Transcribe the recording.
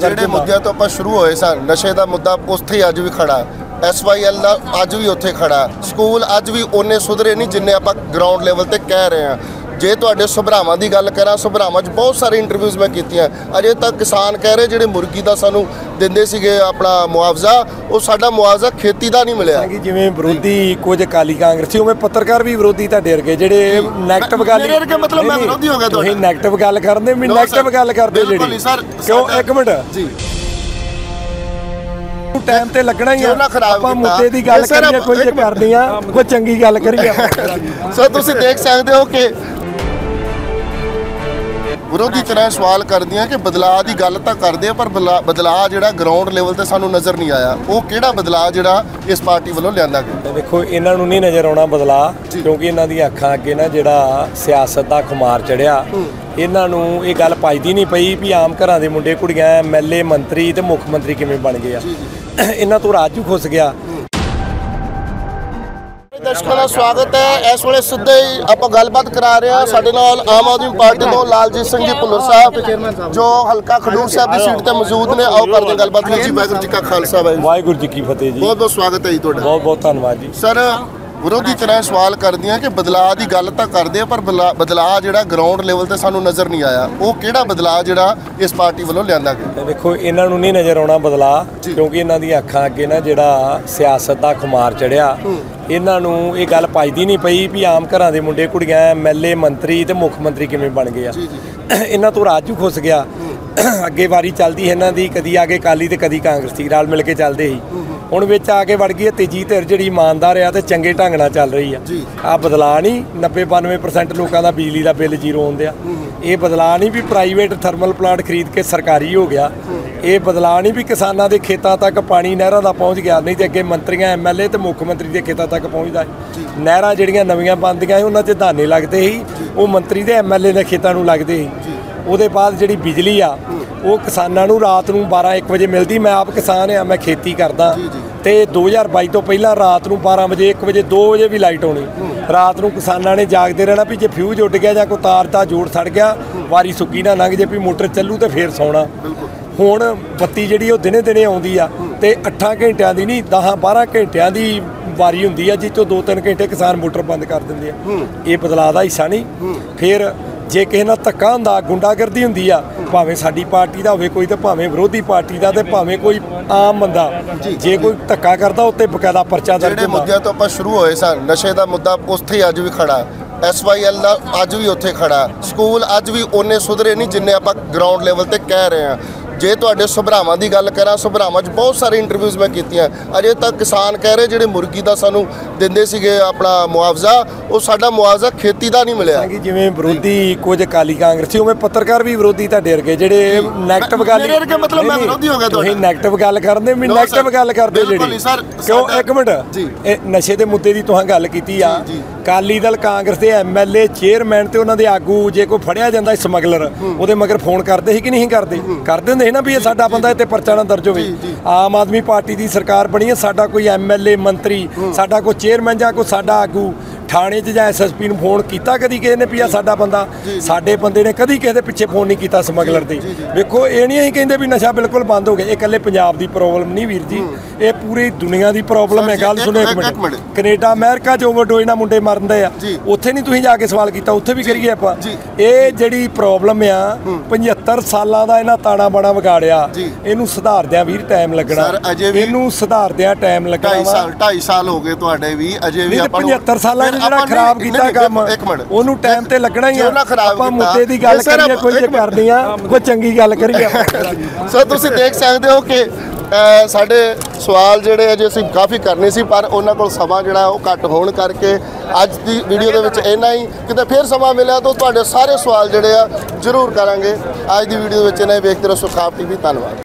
ਜਿਹੜੇ ਮੁੱਦਿਆਂ ਤੋਂ ਆਪਾਂ ਸ਼ੁਰੂ ਹੋਏ ਸਨ, ਨਸ਼ੇ ਦਾ ਮੁੱਦਾ ਉੱਥੇ ਹੀ ਅੱਜ ਵੀ ਖੜਾ, SYL ਦਾ ਅੱਜ ਵੀ ਉੱਥੇ ਖੜਾ, ਸਕੂਲ ਅੱਜ ਵੀ ਉਹਨੇ ਸੁਧਰੇ ਨਹੀਂ ਜਿੰਨੇ ਆਪਾਂ ਗਰਾਊਂਡ ਲੈਵਲ ਤੇ ਕਹਿ ਰਹੇ ਹਾਂ। ਜੇ ਤੁਹਾਡੇ ਸੁਭਰਾਵਾਂ ਦੀ ਗੱਲ ਕਰਾਂ, ਸੁਭਰਾਵਾਂ 'ਚ ਬਹੁਤ ਸਾਰੇ ਇੰਟਰਵਿਊਜ਼ ਮੈਂ ਕੀਤੀਆਂ, ਅਜੇ ਤੱਕ ਕਿਸਾਨ ਕਹਿ ਰਹੇ ਜਿਹੜੇ ਮੁਰਗੀ ਦਾ ਸਾਨੂੰ ਦਿੰਦੇ ਸੀਗੇ ਆਪਣਾ ਮੁਆਵਜ਼ਾ, ਉਹ ਸਾਡਾ ਮੁਆਵਜ਼ਾ ਖੇਤੀ ਦਾ ਨਹੀਂ ਮਿਲਿਆ। ਜਿਵੇਂ ਵਿਰੋਧੀ ਕੁਝ ਅਕਾਲੀ ਕਾਂਗਰਸੀ, ਉਵੇਂ ਪੱਤਰਕਾਰ ਵੀ ਵਿਰੋਧੀ ਤੁਹਾਡੇ ਵਰਗੇ ਜਿਹੜੇ ਨੈਗੇਟਿਵ ਗੱਲ, ਮਤਲਬ ਮੈਂ ਵਿਰੋਧੀ ਹੋ ਗਿਆ, ਤੁਸੀਂ ਨੈਗੇਟਿਵ ਗੱਲ ਕਰਦੇ, ਮੈਂ ਨੈਗੇਟਿਵ ਗੱਲ ਕਰਦੇ ਜਿਹੜੀ ਕਿਉਂ? ਇੱਕ ਮਿੰਟ ਜੀ, ਟਾਈਮ ਤੇ ਲੱਗਣਾ ਹੀ ਆ, ਆਪਾਂ ਮੁੱਦੇ ਦੀ ਗੱਲ ਕਰੀਏ, ਕੋਈ ਕਰਨੀ ਆ, ਕੋਈ ਚੰਗੀ ਗੱਲ ਕਰੀਏ। ਸੋ ਤੁਸੀਂ ਦੇਖ ਸਕਦੇ ਹੋ ਕਿ ਵਿਰੋਧੀ ਤਰ੍ਹਾਂ ਸਵਾਲ ਕਰਦੀਆਂ ਕਿ ਬਦਲਾਅ ਦੀ ਗੱਲ ਤਾਂ ਕਰਦੇ ਆ, ਪਰ ਬਦਲਾਅ ਜਿਹੜਾ ਗਰਾਊਂਡ ਲੈਵਲ ਤੇ ਸਾਨੂੰ ਨਜ਼ਰ ਨਹੀਂ ਆਇਆ। ਉਹ ਕਿਹੜਾ ਬਦਲਾਅ ਜਿਹੜਾ ਇਸ ਪਾਰਟੀ ਵੱਲੋਂ ਲਿਆਂਦਾ ਗਿਆ? ਦੇਖੋ, ਇਹਨਾਂ ਨੂੰ ਨਹੀਂ ਨਜ਼ਰ ਆਉਣਾ ਬਦਲਾਅ, ਕਿਉਂਕਿ ਇਹਨਾਂ ਦੀਆਂ ਅੱਖਾਂ ਅੱਗੇ ਨਾ ਜਿਹੜਾ ਸਿਆਸਤ ਦਾ ਖੁਮਾਰ ਚੜਿਆ, ਇਹਨਾਂ ਨੂੰ ਇਹ ਗੱਲ ਪਚਦੀ ਨਹੀਂ ਪਈ ਵੀ ਆਮ ਘਰਾਂ ਦੇ ਮੁੰਡੇ ਕੁੜੀਆਂ MLA ਮੰਤਰੀ ਤੇ ਮੁੱਖ ਮੰਤਰੀ ਕਿਵੇਂ ਬਣ ਗਏ ਆ। ਇਹਨਾਂ ਤੋਂ ਰਾਜੂ ਖੁੱਸ ਗਿਆ। ਦਰਸ਼ਕਾਂ ਦਾ ਸਵਾਗਤ ਹੈ। ਇਸ ਵੇਲੇ ਸਿੱਧੇ ਹੀ ਆਪਾਂ ਗੱਲਬਾਤ ਕਰਾ ਰਹੇ ਹਾਂ। ਸਾਡੇ ਨਾਲ ਆਮ ਆਦਮੀ ਪਾਰਟੀ ਤੋਂ ਲਾਲਜੀਤ ਸਿੰਘ ਜੀ ਭੁੱਲਰ ਸਾਹਿਬ, ਜੋ ਹਲਕਾ ਖਡੂਰ ਸਾਹਿਬ ਦੀ ਸੀਟ ਤੇ ਮੌਜੂਦ ਨੇ। ਆਓ ਕਰਦੇ ਹਾਂ ਗੱਲਬਾਤ। ਜੀ ਵਾਹਿਗੁਰੂ ਜੀ ਕਾ ਖਾਲਸਾ, ਵਾਹਿਗੁਰੂ ਜੀ ਕੀ ਫਤਿਹ ਜੀ। ਬਹੁਤ ਬਹੁਤ ਸਵਾਗਤ ਹੈ ਜੀ ਤੁਹਾਡਾ। ਬਹੁਤ ਬਹੁਤ ਧੰਨਵਾਦ ਜੀ। ਸਰ, ਵਿਰੋਧੀ ਤਰ੍ਹਾਂ ਸਵਾਲ ਕਰਦੀਆਂ ਕਿ ਬਦਲਾਅ ਦੀ ਗੱਲ ਤਾਂ ਕਰਦੇ ਆ, ਪਰ ਬਦਲਾਅ ਜਿਹੜਾ ਗਰਾਊਂਡ ਲੈਵਲ ਤੇ ਸਾਨੂੰ ਨਜ਼ਰ ਨਹੀਂ ਆਇਆ। ਉਹ ਕਿਹੜਾ ਬਦਲਾਅ ਜਿਹੜਾ ਇਸ ਪਾਰਟੀ ਵੱਲੋਂ ਲਿਆਂਦਾ ਗਿਆ? ਦੇਖੋ, ਇਹਨਾਂ ਨੂੰ ਨਹੀਂ ਨਜ਼ਰ ਆਉਣਾ ਬਦਲਾਅ, ਕਿਉਂਕਿ ਇਹਨਾਂ ਦੀਆਂ ਅੱਖਾਂ ਅੱਗੇ ਨਾ ਜਿਹੜਾ ਸਿਆਸਤ ਦਾ ਖੁਮਾਰ ਚੜਿਆ, ਇਹਨਾਂ ਨੂੰ ਇਹ ਗੱਲ ਪਚਦੀ ਨਹੀਂ ਪਈ ਵੀ ਆਮ ਘਰਾਂ ਦੇ ਮੁੰਡੇ ਕੁੜੀਆਂ MLA ਮੰਤਰੀ ਤੇ ਮੁੱਖ ਮੰਤਰੀ ਕਿਵੇਂ ਬਣ ਗਏ ਆ। ਇਹਨਾਂ ਤੋਂ ਰਾਜੂ ਖੁੱਸ ਗਿਆ। ਅੱਗੇ ਵਾਰੀ ਚੱਲਦੀ ਇਹਨਾਂ ਦੀ, ਕਦੀ ਆ ਕੇ ਅਕਾਲੀ ਤੇ ਕਦੀ ਕਾਂਗਰਸੀ ਰਲ ਮਿਲ ਕੇ ਚੱਲਦੇ ਸੀ। ਹੁਣ ਵਿੱਚ ਆ ਕੇ ਵੜ ਗਈ ਤੀਜੀ ਧਿਰ ਜਿਹੜੀ ਇਮਾਨਦਾਰ ਆ ਤੇ ਚੰਗੇ ਢੰਗ ਨਾਲ ਚੱਲ ਰਹੀ ਆ। ਆਹ ਬਦਲਾਅ ਨਹੀਂ 90-92% ਲੋਕਾਂ ਦਾ ਬਿਜਲੀ ਦਾ ਬਿੱਲ ਜ਼ੀਰੋ ਆਉਂਦਿਆ। ਇਹ ਬਦਲਾਅ ਨਹੀਂ ਵੀ ਪ੍ਰਾਈਵੇਟ ਥਰਮਲ ਪਲਾਂਟ ਖਰੀਦ ਕੇ ਸਰਕਾਰੀ ਹੋ ਗਿਆ। ਇਹ ਬਦਲਾਅ ਨਹੀਂ ਵੀ ਕਿਸਾਨਾਂ ਦੇ ਖੇਤਾਂ ਤੱਕ ਪਾਣੀ ਨਹਿਰਾਂ ਦਾ ਪਹੁੰਚ ਗਿਆ। ਨਹੀਂ ਤੇ ਅੱਗੇ ਮੰਤਰੀਆਂ MLA ਤੇ ਮੁੱਖ ਮੰਤਰੀ ਦੇ ਖੇਤਾਂ ਤੱਕ ਪਹੁੰਚਦਾ। ਨਹਿਰਾਂ ਜਿਹੜੀਆਂ ਨਵੀਆਂ ਬਣਦੀਆਂ ਉਹਨਾਂ 'ਚ ਦਾਨੇ ਲੱਗਦੇ ਸੀ, ਉਹ ਮੰਤਰੀ ਦੇ MLA ਦੇ ਖੇਤਾਂ ਨੂੰ ਲੱਗਦੇ ਸੀ। ਉਹਦੇ ਬਾਅਦ ਜਿਹੜੀ ਬਿਜਲੀ ਆ ਉਹ ਕਿਸਾਨਾਂ ਨੂੰ ਰਾਤ ਨੂੰ 12-1 ਵਜੇ ਮਿਲਦੀ। ਮੈਂ ਆਪ ਕਿਸਾਨ ਆ, ਮੈਂ ਖੇਤੀ ਕਰਦਾ, ਤੇ 2022 ਤੋਂ ਪਹਿਲਾਂ ਰਾਤ ਨੂੰ 12 ਵਜੇ 1 ਵਜੇ 2 ਵਜੇ ਵੀ ਲਾਈਟ ਆਉਣੀ। ਰਾਤ ਨੂੰ ਕਿਸਾਨਾਂ ਨੇ ਜਾਗਦੇ ਰਹਿਣਾ ਵੀ ਜੇ ਫਿਊਜ਼ ਉੱਡ ਗਿਆ ਜਾਂ ਕੋਈ ਤਾਰ ਦਾ ਜੋੜ ਸੜ ਗਿਆ, ਵਾਰੀ ਸੁੱਕੀ ਨਾ ਲੰਘ ਜੇ, ਵੀ ਮੋਟਰ ਚੱਲੂ ਤੇ ਫੇਰ ਸੌਣਾ। ਹੁਣ ਬੱਤੀ ਜਿਹੜੀ ਉਹ ਦਿਨੇ ਦਿਨੇ ਆਉਂਦੀ ਆ, ਤੇ 8 ਘੰਟਿਆਂ ਦੀ ਨਹੀਂ 10-12 ਘੰਟਿਆਂ ਦੀ ਵਾਰੀ ਹੁੰਦੀ ਆ, ਜਿਸ ਤੋਂ 2-3 ਘੰਟੇ ਕਿਸਾਨ ਮੋਟਰ ਬੰਦ ਕਰ ਦਿੰਦੇ ਆ। ਇਹ ਬਦਲਾਅ ਦਾ ਹਿੱਸਾ ਨਹੀਂ। ਫਿਰ ਜੇ ਕਿਸੇ ਨਾਲ ਧੱਕਾ ਹੁੰਦਾ, ਗੁੰਡਾਗਰਦੀ ਹੁੰਦੀ ਆ, ਭਾਵੇਂ ਸਾਡੀ ਪਾਰਟੀ ਦਾ ਹੋਵੇ ਕੋਈ, ਤੇ ਭਾਵੇਂ ਵਿਰੋਧੀ ਪਾਰਟੀ ਦਾ, ਤੇ ਭਾਵੇਂ ਕੋਈ ਆਮ ਬੰਦਾ, ਜੇ ਕੋਈ ਧੱਕਾ ਕਰਦਾ ਉੱਤੇ ਬਕਾਇਦਾ ਪਰਚਾ ਦਰਜ ਹੁੰਦਾ। ਜਿਹੜੇ ਮੁੱਦਿਆਂ ਤੋਂ ਆਪਾਂ ਸ਼ੁਰੂ ਹੋਏ ਸਨ, ਨਸ਼ੇ ਦਾ ਮੁੱਦਾ ਉੱਥੇ ਹੀ ਅੱਜ ਵੀ ਖੜਾ, SYL ਦਾ ਅੱਜ ਵੀ ਉੱਥੇ ਖੜਾ, ਸਕੂਲ ਅੱਜ ਵੀ ਉਹਨੇ ਸੁਧਰੇ ਨਹੀਂ ਜਿੰਨੇ ਆਪਾਂ ਗਰਾਊਂਡ ਲੈਵਲ ਤੇ ਕਹਿ ਰਹੇ ਹਾਂ। ਜੇ ਤੁਹਾਡੇ ਸੁਭਰਾਵਾਂ ਦੀ ਗੱਲ ਕਰਾਂ, ਸੁਭਰਾਵਾਂ 'ਚ ਬਹੁਤ ਸਾਰੇ ਇੰਟਰਵਿਊਜ਼ ਮੈਂ ਕੀਤੀਆਂ, ਅਜੇ ਤੱਕ ਕਿਸਾਨ ਕਹਿ ਰਹੇ ਜਿਹੜੇ ਮੁਰਗੀ ਦਾ ਸਾਨੂੰ ਦਿੰਦੇ ਸੀਗੇ ਆਪਣਾ ਮੁਆਵਜ਼ਾ, ਉਹ ਸਾਡਾ ਮੁਆਵਜ਼ਾ ਖੇਤੀ ਦਾ ਨਹੀਂ ਮਿਲਿਆ। ਜਿਵੇਂ ਵਿਰੋਧੀ ਕੁਝ ਅਕਾਲੀ ਕਾਂਗਰਸੀ, ਉਵੇਂ ਪੱਤਰਕਾਰ ਵੀ ਵਿਰੋਧੀ ਤੁਹਾਡੇ ਵਰਗੇ ਜਿਹੜੇ ਨੈਗੇਟਿਵ ਗੱਲ, ਮਤਲਬ ਮੈਂ ਵਿਰੋਧੀ ਹੋ ਗਿਆ। ਤੁਸੀਂ ਨੈਗੇਟਿਵ ਗੱਲ ਕਰਦੇ, ਮੈਂ ਨੈਗੇਟਿਵ ਗੱਲ ਕਰਦੇ ਜਿਹੜੀ ਕਿਉਂ? ਇੱਕ ਮਿੰਟ, ਇਹ ਨਸ਼ੇ ਦੇ ਮੁੱਦੇ ਦੀ ਤੁਸੀਂ ਗੱਲ ਕੀਤੀ ਆ। ਅਕਾਲੀ ਦਲ ਕਾਂਗਰਸ ਦੇ MLA ਚੇਅਰਮੈਨ ਤੇ ਉਹਨਾਂ ਦੇ ਆਗੂ, ਜੇ ਕੋਈ ਫੜਿਆ ਜਾਂਦਾ ਸਮਗਲਰ, ਉਹਦੇ ਮਗਰ ਫੋਨ ਕਰਦੇ ਸੀ ਕਿ ਨਹੀਂ ਕਰਦੇ? ਕਰਦੇ ਹੁੰਦੇ ਸੀ ਨਾ ਵੀ ਇਹ ਸਾਡਾ ਬੰਦਾ ਇੱਥੇ ਪਰਚਾ ਨਾ ਦਰਜ ਹੋਵੇ। ਆਮ ਆਦਮੀ ਪਾਰਟੀ ਦੀ ਸਰਕਾਰ ਬਣੀ ਹੈ, ਸਾਡਾ ਕੋਈ MLA ਮੰਤਰੀ, ਸਾਡਾ ਕੋਈ ਚੇਅਰਮੈਨ ਜਾਂ ਕੋਈ ਸਾਡਾ ਆਗੂ ਥਾਣੇ 'ਚ ਜਾਂ SSP ਨੂੰ ਫੋਨ ਕੀਤਾ ਕਦੀ ਕਿਸੇ ਨੇ ਵੀ ਆ ਸਾਡਾ ਬੰਦਾ? ਸਾਡੇ ਬੰਦੇ ਨੇ ਕਦੀ ਕਿਸੇ ਦੇ ਪਿੱਛੇ ਫੋਨ ਨਹੀਂ ਕੀਤਾ ਸਮਗਲਰ ਦੇ। ਵੇਖੋ, ਇਹ ਨਹੀਂ ਅਸੀਂ ਕਹਿੰਦੇ ਵੀ ਨਸ਼ਾ ਬਿਲਕੁਲ ਬੰਦ ਹੋ ਗਿਆ। ਇਹ ਇਕੱਲੇ ਪੰਜਾਬ ਦੀ ਪ੍ਰੋਬਲਮ ਨਹੀਂ ਵੀਰ ਜੀ, ਇਹ ਪੂਰੀ ਦੁਨੀਆ ਦੀ ਪ੍ਰੋਬਲਮ ਹੈ। ਗੱਲ ਸੁਣੋ ਇੱਕ ਮਿੰਟ। ਕੈਨੇਡਾ ਅਮਰੀਕਾ 'ਚ ਓਵਰਡੋਜ਼ ਨਾਲ ਮੁੰਡੇ ਮਰਦੇ ਆ, ਉੱਥੇ ਨਹੀਂ ਤੁਸੀਂ ਜਾ ਕੇ ਸਵਾਲ ਕੀਤਾ? ਉੱਥੇ ਵੀ ਕਰੀਏ ਆਪਾਂ। ਇਹ ਜਿਹੜੀ ਪ੍ਰੋਬਲਮ ਆ 75 ਸਾਲਾਂ ਦਾ ਇਹਨਾਂ ਤਾਣਾ ਬਾਣਾ ਵਿਗਾੜਿਆ, ਇਹਨੂੰ ਸੁਧਾਰਦਿਆਂ ਵੀਰ ਟਾਈਮ ਲੱਗਣਾ। ਇਹਨੂੰ ਸੁਧਾਰਦਿਆਂ ਟਾਈਮ ਲੱਗਣਾ। 2.5 ਸਾਲ ਹੋ ਗਏ ਤੁਹਾਡੇ ਵੀ, ਅਜੇ ਵੀ ਆਪਾਂ 75 ਸਾਲਾਂ ਜਿਹੜਾ ਖਰਾਬ ਕੀਤਾ ਕੰਮ, ਉਹਨੂੰ ਟਾਈਮ ਤੇ ਲੱਗਣਾ ਹੀ ਆ। ਆਪਾਂ ਮੁੱਦੇ ਦੀ ਗੱਲ ਕਰੀਏ, ਕੋਈ ਕਰਨੀ ਆ, ਕੋਈ ਚੰਗੀ ਗੱਲ ਕਰੀਏ। ਸੋ ਤੁਸੀਂ ਦੇਖ ਸਕਦੇ ਹੋ ਕਿ ਸਾਡੇ ਸਵਾਲ ਜਿਹੜੇ ਅਜੇ ਅਸੀਂ ਕਾਫੀ ਕਰਨੇ ਸੀ, ਪਰ ਉਹਨਾਂ ਕੋਲ ਸਮਾਂ ਜਿਹੜਾ ਉਹ ਘੱਟ ਹੋਣ ਕਰਕੇ ਅੱਜ ਦੀ ਵੀਡੀਓ ਦੇ ਵਿੱਚ ਇੰਨਾ ਹੀ। ਕਿਤੇ ਫਿਰ ਸਮਾਂ ਮਿਲਿਆ ਤਾਂ ਤੁਹਾਡੇ ਸਾਰੇ ਸਵਾਲ ਜਿਹੜੇ ਆ ਜ਼ਰੂਰ ਕਰਾਂਗੇ। ਅੱਜ ਦੀ ਵੀਡੀਓ ਦੇ ਵਿੱਚ ਇਹਨਾਂ ਵੇਖਦੇ ਰਹੋ ਸੁਖਾਪ TV। ਧੰਨਵਾਦ।